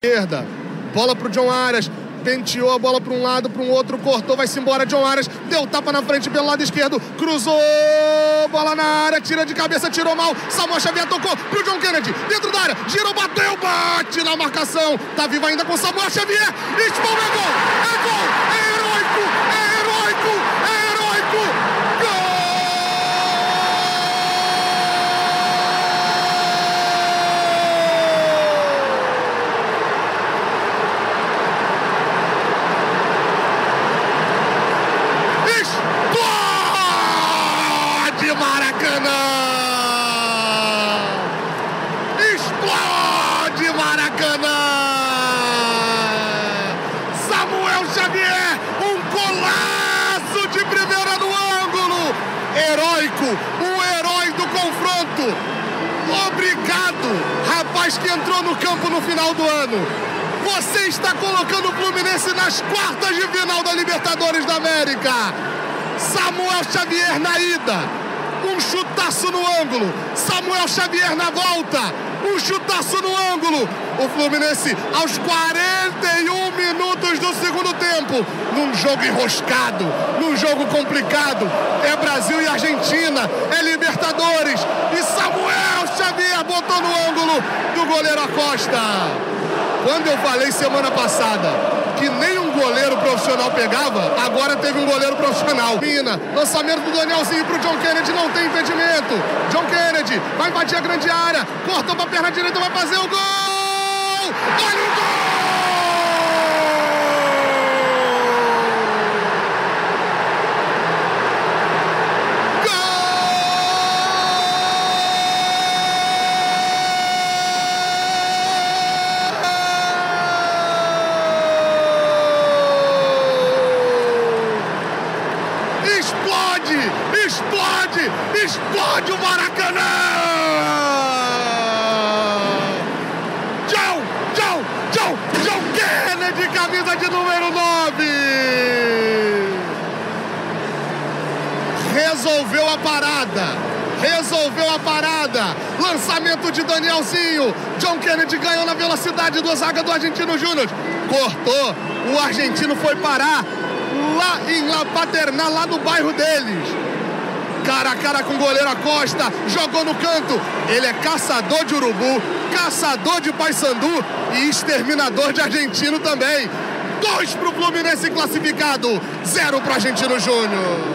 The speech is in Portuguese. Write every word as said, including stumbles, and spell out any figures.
Esquerda, bola pro John Arias, penteou a bola para um lado, para um outro, cortou, vai-se embora, John Arias, deu tapa na frente pelo lado esquerdo, cruzou, bola na área, tira de cabeça, tirou mal, Samuel Xavier tocou pro John Kennedy, dentro da área, girou, bateu, bate na marcação, tá vivo ainda com Samuel Xavier, Espalma, é gol, é gol, é heróico, é heróico, é heróico, gol! Maracanã! Explode Maracanã! Samuel Xavier, um golaço de primeira no ângulo! Heróico, o herói do confronto! Obrigado, rapaz que entrou no campo no final do ano! Você está colocando o Fluminense nas quartas de final da Libertadores da América! Samuel Xavier na ida! Um chutaço no ângulo, Samuel Xavier na volta, um chutaço no ângulo, o Fluminense aos quarenta e um minutos do segundo tempo, num jogo enroscado, num jogo complicado, é Brasil e Argentina, é Libertadores, e Samuel Xavier botou no ângulo do goleiro Acosta. Quando eu falei semana passada que nem um goleiro profissional pegava, agora teve um goleiro profissional. Mina, lançamento do Danielzinho pro John Kennedy, não tem impedimento. John Kennedy vai invadir a grande área, cortou pra perna direita, vai fazer o gol! Olha o gol! Explode! Explode! Explode o Maracanã! John! John! John! John Kennedy, camisa de número nove! Resolveu a parada! Resolveu a parada! Lançamento de Danielzinho! John Kennedy ganhou na velocidade do zaga do Argentino Júnior. Cortou! O argentino foi parar lá em La Paternal, lá no bairro deles. Cara a cara com o goleiro Acosta, jogou no canto. Ele é caçador de urubu, caçador de paysandu e exterminador de argentino também. Dois pro Fluminense classificado, zero pro Argentino Júnior.